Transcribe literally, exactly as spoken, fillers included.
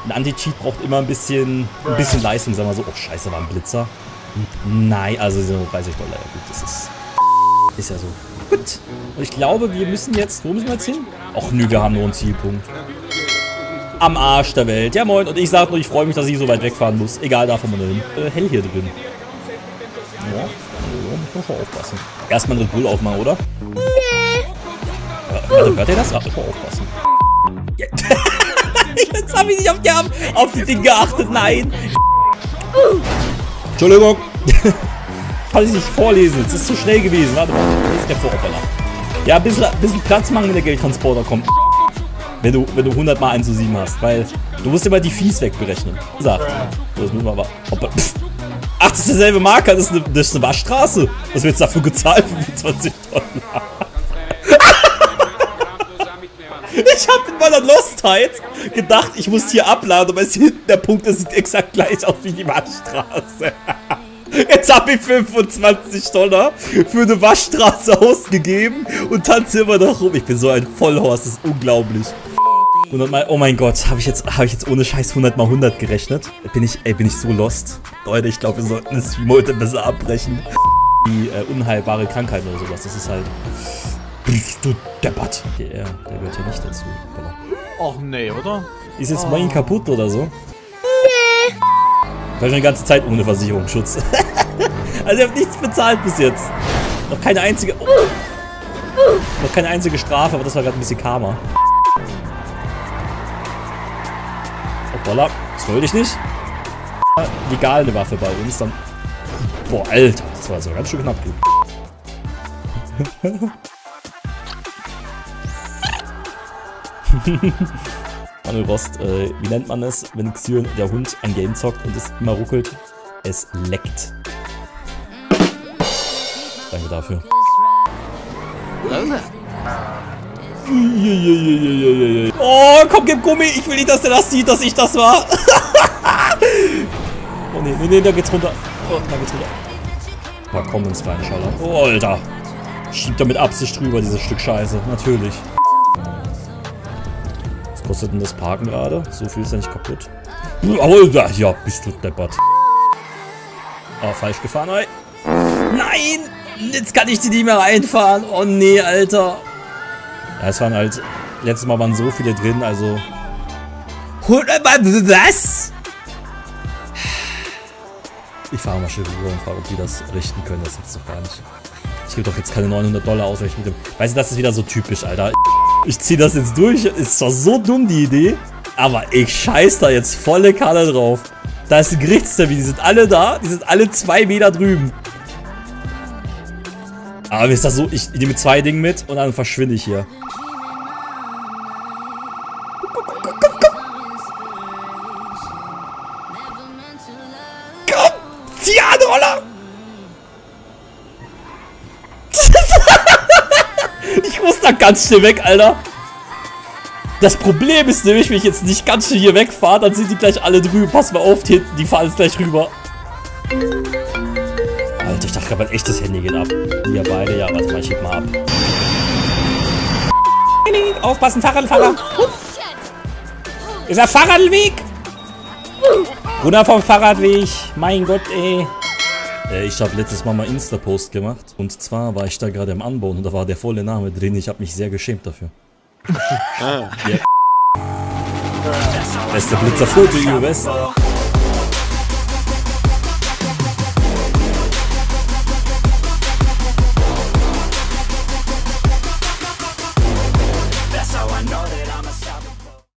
Ein Anti-Cheat braucht immer ein bisschen, ein bisschen Leistung, sagen wir so. Oh, scheiße, war ein Blitzer. Nein, also so dreißig Dollar, ja gut, das ist... Ist ja so. Gut. Und ich glaube, wir müssen jetzt... Wo müssen wir jetzt hin? Ach nö, wir haben nur einen Zielpunkt. Am Arsch der Welt. Ja moin, und ich sag nur, ich freue mich, dass ich so weit wegfahren muss. Egal, da von wo hin. Äh, hell hier drin. Ja, ja, muss man schon aufpassen. Erstmal einen Red Bull aufmachen, oder? Nee. Ja, warte, hört ihr das? Ach, muss man aufpassen. Ja. Jetzt habe ich nicht auf die, auf die Dinge geachtet. Nein. Entschuldigung. Kann ich nicht vorlesen. Es ist zu schnell gewesen. Warte mal. Das ist der Vorfäller. Ja, ein bisschen, ein bisschen Platz machen, wenn der Geldtransporter kommt. Wenn du, wenn du hundert mal eins zu sieben hast. Weil du musst immer die Fees wegberechnen. Sag. So, das müssen wir aber. Ach, das ist derselbe Marker. Das ist eine, das ist eine Waschstraße. Was wird jetzt dafür gezahlt? fünfundzwanzig Dollar. Ich habe in meiner Lostheit gedacht, ich muss hier abladen, aber es ist hinten der Punkt, das sieht exakt gleich aus wie die Waschstraße. Jetzt habe ich fünfundzwanzig Dollar für eine Waschstraße ausgegeben und tanze immer noch rum. Ich bin so ein Vollhorst, das ist unglaublich. hundert mal, oh mein Gott, habe ich, jetzt, hab ich jetzt ohne Scheiß hundert mal hundert gerechnet? Bin ich, ey, bin ich so lost. Leute, ich glaube, wir sollten das Stream heute besser abbrechen. Die äh, unheilbare Krankheit oder sowas, das ist halt... Du deppert. Okay, er, der gehört hier nicht dazu. Och nee, oder? Ist jetzt oh. mein kaputt oder so? Nee. Ich war schon die ganze Zeit ohne Versicherungsschutz. Also ich habe nichts bezahlt bis jetzt. Noch keine einzige... Oh. Noch keine einzige Strafe, aber das war gerade ein bisschen Karma. Hoppala, das wollte ich nicht. Legal eine Waffe bei uns, dann... Boah, Alter, das war so ganz schön knapp, du. Manuel Rost, äh, wie nennt man es, wenn Xion, der Hund, ein Game zockt und es immer ruckelt? Es leckt. Danke dafür. Oh, komm, gib Gummi! Ich will nicht, dass der das sieht, dass ich das war! Oh nee, nee, nee, da geht's runter. Oh, da geht's runter. Mal komm ins rein, Schaller. Oh, Alter. Schiebt er mit Absicht drüber, dieses Stück Scheiße. Natürlich. Was kostet denn das Parken gerade? So viel ist ja nicht kaputt. Oh, ja, bist du deppert. Oh, falsch gefahren, ey. Nein! Jetzt kann ich die nicht mehr reinfahren. Oh nee, Alter. Ja, es waren halt... Letztes Mal waren so viele drin, also... Was? Ich fahre mal schön rüber und frage, ob die das richten können. Das gibt's doch gar nicht. Ich gebe doch jetzt keine neunhundert Dollar aus, weil ich mit dem... Weißt du, das ist wieder so typisch, Alter. Ich ziehe das jetzt durch. Ist zwar so dumm, die Idee. Aber ich scheiß da jetzt volle Kanne drauf. Da ist ein Gerichtstermin. Die sind alle da. Die sind alle zwei Meter drüben. Aber mir ist das so... Ich nehme zwei Dinge mit und dann verschwinde ich hier. Komm! Zieh an, Roller! Ich muss da ganz schnell weg, Alter. Das Problem ist nämlich, wenn ich jetzt nicht ganz schnell hier wegfahre, dann sind die gleich alle drüben. Pass mal auf, die hinten, die fahren jetzt gleich rüber. Alter, ich dachte gerade, mein echtes Handy geht ab. Ja, beide, ja, warte mal, ich heb mal ab. Aufpassen, Fahrradfahrer. Ist der Fahrradweg? Runter vom Fahrradweg. Mein Gott, ey. Ich habe letztes Mal mal Insta-Post gemacht. Und zwar war ich da gerade im Anbauen und da war der volle Name drin. Ich habe mich sehr geschämt dafür. Ah. Ja. Beste Blitzer Foto, Westen.